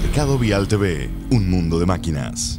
Mercado Vial TV, un mundo de máquinas.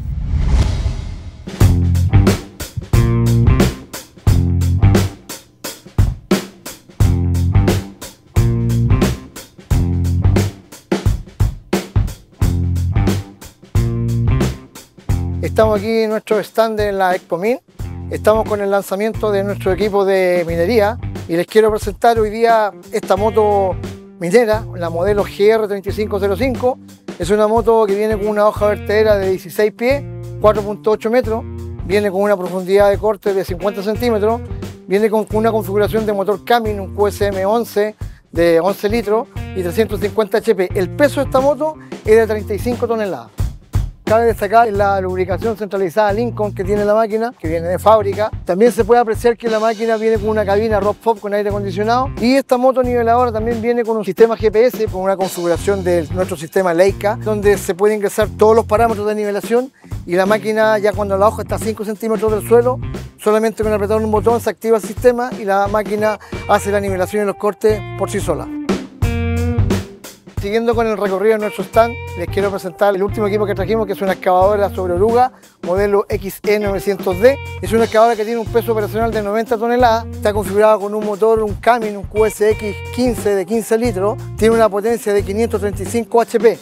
Estamos aquí en nuestro stand en la ExpoMin. Estamos con el lanzamiento de nuestro equipo de minería y les quiero presentar hoy día esta moto minera, la modelo GR3505. Es una moto que viene con una hoja vertedera de 16 pies, 4.8 metros, viene con una profundidad de corte de 50 centímetros, viene con una configuración de motor Cummins, un QSM 11 de 11 litros y 350 HP. El peso de esta moto es de 35 toneladas. Cabe destacar la lubricación centralizada Lincoln que tiene la máquina, que viene de fábrica. También se puede apreciar que la máquina viene con una cabina rooftop con aire acondicionado. Y esta moto niveladora también viene con un sistema GPS, con una configuración de nuestro sistema Leica, donde se puede ingresar todos los parámetros de nivelación. Y la máquina, ya cuando la hoja está a 5 centímetros del suelo, solamente con apretar un botón se activa el sistema y la máquina hace la nivelación y los cortes por sí sola. Siguiendo con el recorrido de nuestro stand, les quiero presentar el último equipo que trajimos, que es una excavadora sobre oruga, modelo XE900D. Es una excavadora que tiene un peso operacional de 90 toneladas, está configurada con un motor, un Cummins, un QSX 15 de 15 litros, tiene una potencia de 535 HP.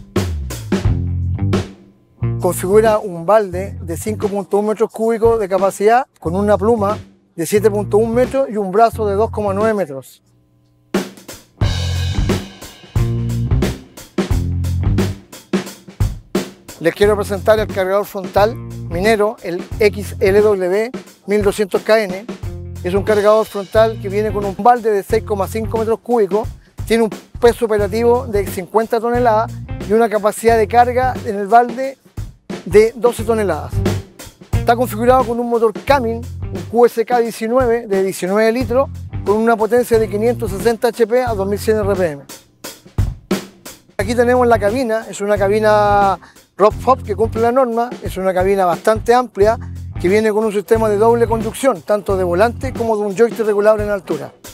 Configura un balde de 5.1 metros cúbicos de capacidad, con una pluma de 7.1 metros y un brazo de 2.9 metros. Les quiero presentar el cargador frontal minero, el XLW 1200KN. Es un cargador frontal que viene con un balde de 6,5 metros cúbicos, tiene un peso operativo de 50 toneladas y una capacidad de carga en el balde de 12 toneladas. Está configurado con un motor Cummins, un QSK 19 de 19 litros, con una potencia de 560 HP a 2100 RPM. Aquí tenemos la cabina, es una cabina rooftop que cumple la norma, es una cabina bastante amplia que viene con un sistema de doble conducción, tanto de volante como de un joystick regulable en altura.